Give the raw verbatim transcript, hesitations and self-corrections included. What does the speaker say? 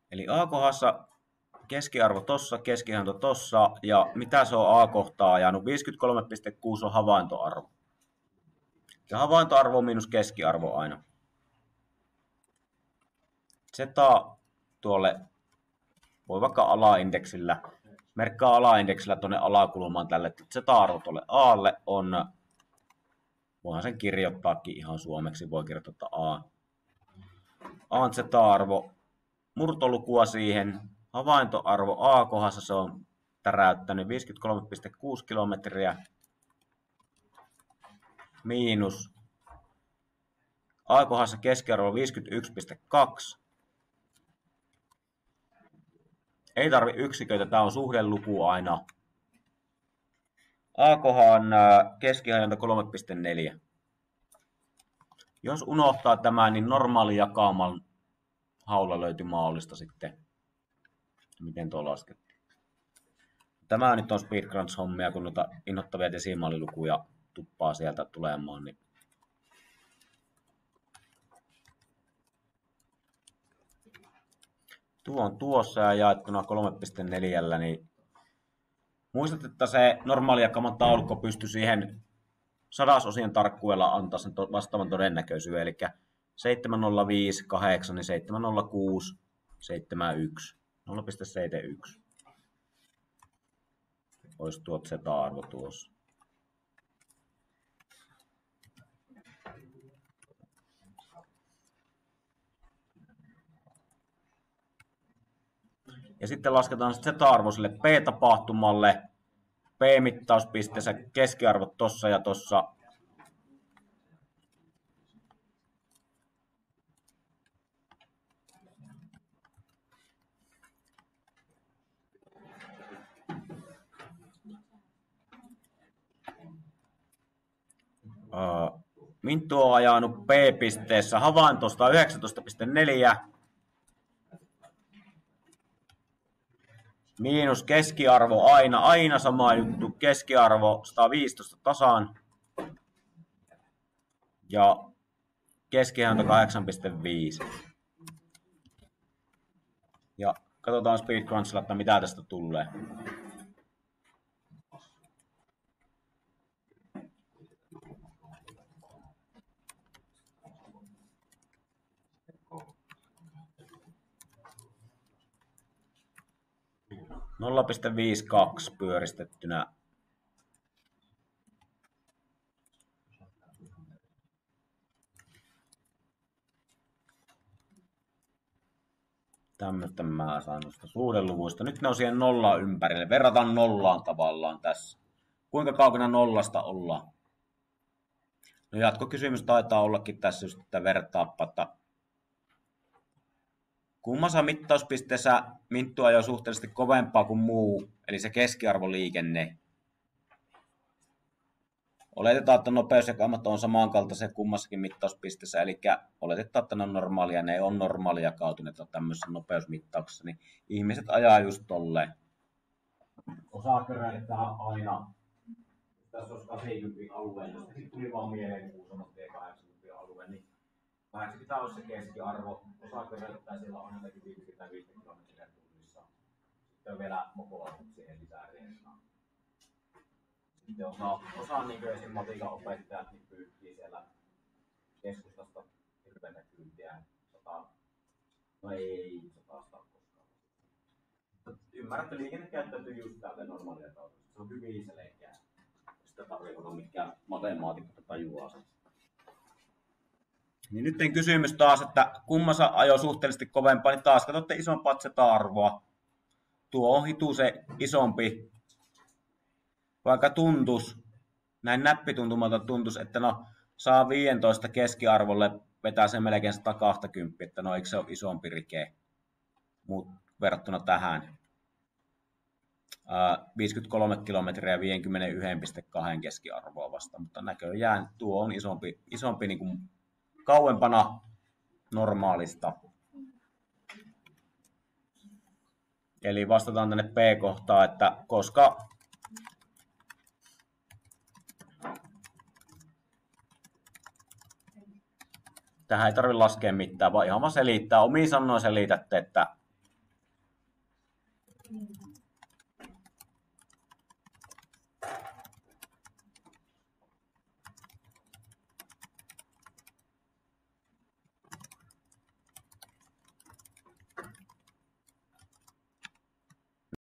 Eli A-kohdassa keskiarvo tossa, keskihanto tossa, ja mitä se on A-kohtaa ajanut? viisikymmentäkolme pilkku kuusi on havaintoarvo. Ja havaintoarvo on miinus keskiarvo aina. Zeta tuolle, voi vaikka alaindeksillä, merkkaa alaindeksillä tuonne alakulmaan tälle, että zeta-arvo tuolle A:lle on, voihan sen kirjoittaakin ihan suomeksi, voi kirjoittaa A. A on zeta-arvo, murtolukua siihen, havaintoarvo A-kohdassa se on täräyttänyt viisikymmentäkolme pilkku kuusi kilometriä, miinus A-kohdassa keskiarvo viisikymmentäyksi pilkku kaksi. Ei tarvi yksiköitä, tämä on suhdeluku aina. A-kohan keskihajanta kolme pilkku neljä. Jos unohtaa tämän, niin normaali jakauman haulla löytyy maalista sitten. Miten tuo laskettiin. Tämä nyt on speedcrunch-hommia, kun noita innoittavia desimaalilukuja tuppaa sieltä tulemaan. Niin tuo on tuossa ja jaettuna kolme pilkku neljä, niin muistat, että se normaali jakaman taulukko pystyy siihen sadasosien tarkkuudella antaa sen vastaavan todennäköisyyden, eli seitsemän nolla viisi kahdeksan, niin seitsemän nolla kuusi seitsemänkymmentäyksi, nolla pilkku seitsemänkymmentäyksi. Olisi tuo zeta-arvo tuossa. Ja sitten lasketaan zeta-arvo sille P-tapahtumalle. P-mittauspisteessä keskiarvot tossa ja tossa. Uh, Minttu on ajanut P-pisteessä havaintosta yhdeksäntoista pilkku neljä. Miinus keskiarvo aina, aina sama juttu, keskiarvo sata viisitoista tasan ja keskihäntä kahdeksan pilkku viisi. Ja katsotaan speedcrunchilla, että mitä tästä tulee. nolla pilkku viisikymmentäkaksi pyöristettynä. Tämmöistä mä saan noista suhdeluvuista. Nyt ne on siihen nollaan ympärille. Verrataan nollaan tavallaan tässä. Kuinka kaukana nollasta ollaan? No jatkokysymys taitaa ollakin tässä just, että vertaappa, että kummassa mittauspisteessä Minttu ajoi suhteellisesti kovempaa kuin muu, eli se keskiarvoliikenne. Oletetaan, että nopeusjakamat on samankaltaisia kummassakin mittauspisteessä, eli oletetaan, että ne on normaalia, ne on normaalia jakautuneita tämmöisessä nopeusmittauksessa, niin ihmiset ajaa just tolleen. Osaa köräittää aina. Tässä olisi kahdeksankymmentä alueen, josta tuli vaan mieleen, kun sanottiin kahdeksankymmentä alueen, niin kahdeksankymmentä olisi se keskiarvo. Osaa köräittää, siellä on jotakin viisikymmentä kilometriä tunnissa. Sitten on vielä mopoautot siihen lisää rientaa. Sitten osa, osa niin kuin esim. Matikan opettajat niin pyyhkii siellä keskustasta hirveätä kyytiä. Sata, no ei satasta koskaan. Ymmärrätte, liikenne käyttäytyy just täältä normaalia kautta. Se on hyvin selkeää. Sitä tarvitse olla mikään matemaatikko tajuaa sen. Niin nyt kysymys taas, että kummassa ajo suhteellisesti kovempaa, niin taas katsotte isompaa zeta-arvoa. Tuo on hitu se isompi. Vaikka tuntus, näin näppituntumalta tuntus, että no saa viisitoista keskiarvolle, vetää se melkein sata kaksikymmentä, että no eikö se ole isompi rike mut verrattuna tähän. Ää, viisikymmentäkolme kilometriä viisikymmentäyksi pilkku kaksi keskiarvoa vasta, mutta näköjään tuo on isompi, isompi niin kuin kauempana normaalista. Eli vastataan tänne P-kohtaan, että koska tähän ei tarvitse laskea mitään, vaan ihan vaan selittää. Omiin sanoin selitätte, että